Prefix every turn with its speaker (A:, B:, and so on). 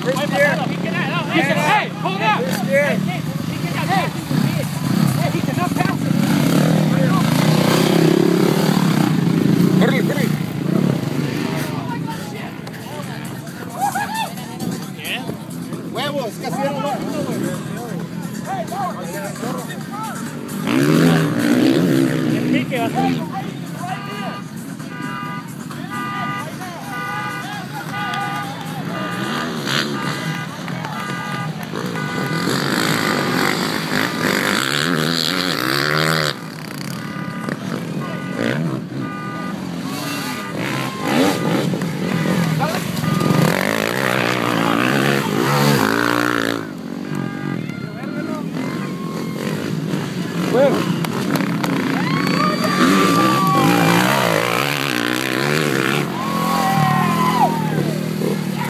A: Hey, hold up! He cannot pass it.
B: Corre. Huevos, casi era lo
A: El pique va a ser.